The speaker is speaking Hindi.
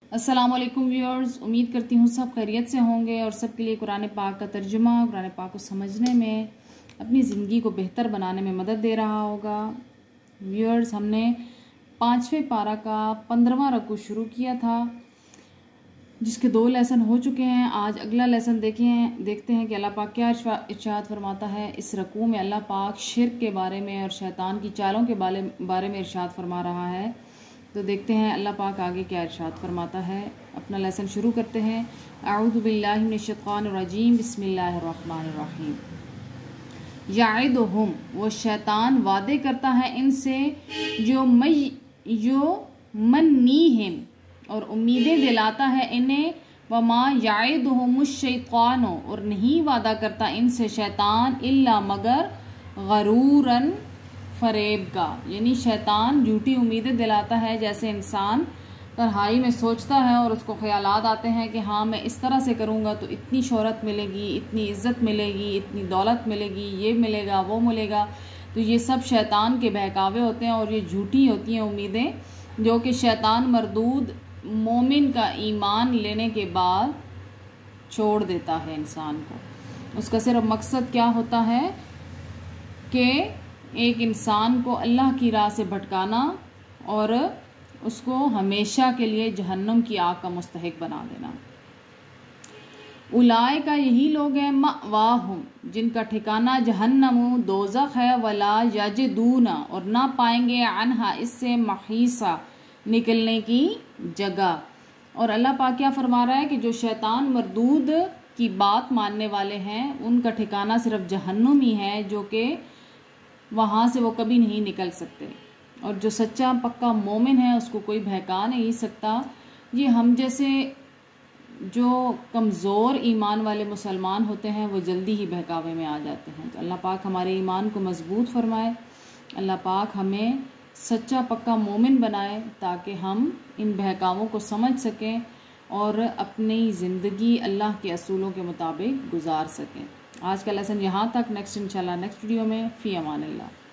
अस्सलाम वालेकुम व्यूअर्स, उम्मीद करती हूँ सब खैरियत से होंगे और सबके लिए कुरान पाक का तर्जुमा कुरान पाक को समझने में, अपनी ज़िंदगी को बेहतर बनाने में मदद दे रहा होगा। व्यूअर्स, हमने 5वें पारा का 15वां रकू शुरू किया था, जिसके 2 लेसन हो चुके हैं। आज अगला लेसन देखते हैं कि अल्लाह पाक क्या इरशाद फरमाता है। इस रकू में अल्लाह पाक शिर्क के बारे में और शैतान की चालों के बारे में इरशाद फरमा रहा है। तो देखते हैं अल्लाह पाक आगे क्या इरशाद फरमाता है। अपना लेसन शुरू करते हैं। अऊज़ु बिल्लाहि मिनश शैतानिर रजीम, बिस्मिल्लाहिर रहमानिर रहीम। याइदुहुम, वो शैतान वादे करता है इनसे, जो मन्नीहिम, और उम्मीदें दिलाता है इन्हें। वमा याइदुहुमुश शैतानो, और नहीं वादा करता इनसे शैतान, इल्ला मगर गरूरन, फरेब का। यानी शैतान झूठी उम्मीदें दिलाता है। जैसे इंसान तन्हाई में सोचता है और उसको ख्यालात आते हैं कि हाँ, मैं इस तरह से करूँगा तो इतनी शोहरत मिलेगी, इतनी इज्जत मिलेगी, इतनी दौलत मिलेगी, ये मिलेगा, वो मिलेगा। तो ये सब शैतान के बहकावे होते हैं और ये झूठी होती हैं उम्मीदें, जो कि शैतान मरदूद मोमिन का ईमान लेने के बाद छोड़ देता है इंसान को। उसका सिर्फ मकसद क्या होता है कि एक इंसान को अल्लाह की राह से भटकाना और उसको हमेशा के लिए जहन्नम की आग का मुस्तहिक बना देना। उलाए का यही लोग हैं मअवाहुम, जिनका ठिकाना जहन्नम दोज़ख है। वला यजिदूना, और ना पाएंगे अनहा, इससे महीसा, निकलने की जगह। और अल्लाह पाक क्या फरमा रहा है कि जो शैतान मरदूद की बात मानने वाले हैं उनका ठिकाना सिर्फ जहन्नुम ही है, जो कि वहाँ से वो कभी नहीं निकल सकते। और जो सच्चा पक्का मोमिन है उसको कोई बहका नहीं सकता। ये हम जैसे जो कमज़ोर ईमान वाले मुसलमान होते हैं वो जल्दी ही बहकावे में आ जाते हैं। तो अल्लाह पाक हमारे ईमान को मजबूत फरमाए। अल्लाह पाक हमें सच्चा पक्का मोमिन बनाए ताकि हम इन बहकावों को समझ सकें और अपनी ज़िंदगी अल्लाह के असूलों के मुताबिक गुजार सकें। आज का लेसन यहाँ तक। नेक्स्ट इंशाल्लाह नेक्स्ट वीडियो में। फ़ी अमान अल्लाह।